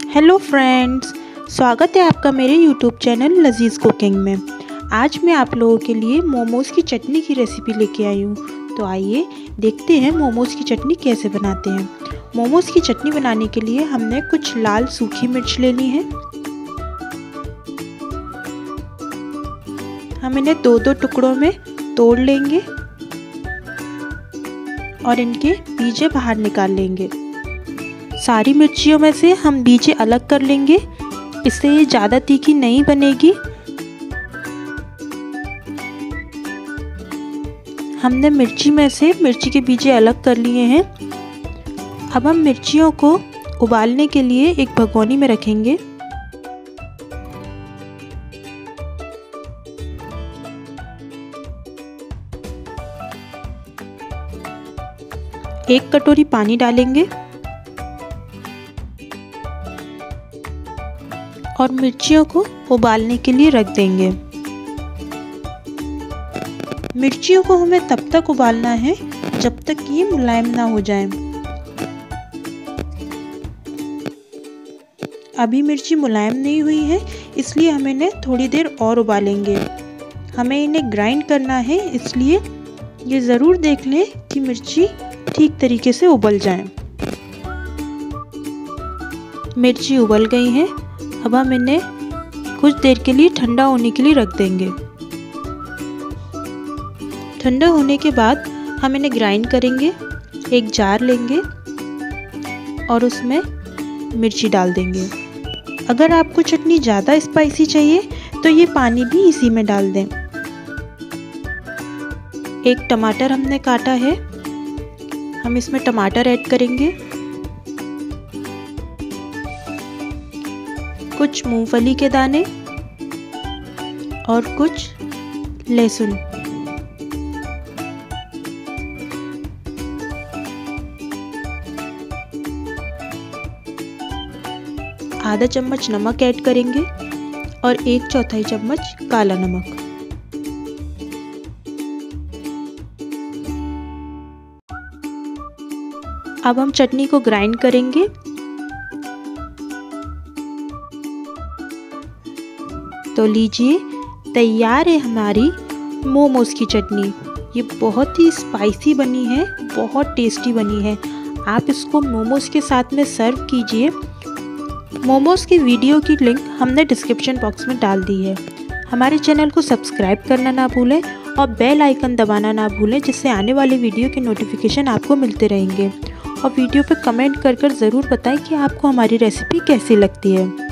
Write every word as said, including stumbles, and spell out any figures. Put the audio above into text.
Hello friends, स्वागत है आपका मेरे यूट्यूब चैनल लजीज़ कुकिंग में। आज मैं आप लोगों के लिए मोमोज़ की चटनी की रेसिपी लेके आई हूँ। तो आइए देखते हैं मोमोज़ की चटनी कैसे बनाते हैं। मोमोज़ की चटनी बनाने के लिए हमने कुछ लाल सूखी मिर्च ले ली है। हम इन्हें दो दो टुकड़ों में तोड़ लेंगे और इनके बीजे बाहर निकाल लेंगे। सारी मिर्चियों में से हम बीजे अलग कर लेंगे, इससे ये ज़्यादा तीखी नहीं बनेगी। हमने मिर्ची में से मिर्ची के बीजे अलग कर लिए हैं। अब हम मिर्चियों को उबालने के लिए एक भगोनी में रखेंगे। एक कटोरी पानी डालेंगे और मिर्चियों को उबालने के लिए रख देंगे। मिर्चियों को हमें तब तक उबालना है जब तक ये मुलायम ना हो जाए। अभी मिर्ची मुलायम नहीं हुई है, इसलिए हम इन्हें थोड़ी देर और उबालेंगे। हमें इन्हें ग्राइंड करना है, इसलिए ये ज़रूर देख लें कि मिर्ची ठीक तरीके से उबल जाए। मिर्ची उबल गई है। अब हम इन्हें कुछ देर के लिए ठंडा होने के लिए रख देंगे। ठंडा होने के बाद हम इन्हें ग्राइंड करेंगे। एक जार लेंगे और उसमें मिर्ची डाल देंगे। अगर आपको चटनी ज़्यादा स्पाइसी चाहिए तो ये पानी भी इसी में डाल दें। एक टमाटर हमने काटा है, हम इसमें टमाटर ऐड करेंगे। कुछ मूंगफली के दाने और कुछ लहसुन। आधा चम्मच नमक ऐड करेंगे और एक चौथाई चम्मच काला नमक। अब हम चटनी को ग्राइंड करेंगे। तो लीजिए, तैयार है हमारी मोमोज़ की चटनी। ये बहुत ही स्पाइसी बनी है, बहुत टेस्टी बनी है। आप इसको मोमोज़ के साथ में सर्व कीजिए। मोमोज़ की वीडियो की लिंक हमने डिस्क्रिप्शन बॉक्स में डाल दी है। हमारे चैनल को सब्सक्राइब करना ना भूलें और बेल आइकन दबाना ना भूलें, जिससे आने वाले वीडियो के नोटिफिकेशन आपको मिलते रहेंगे। और वीडियो पे कमेंट कर कर ज़रूर बताएं कि आपको हमारी रेसिपी कैसी लगती है।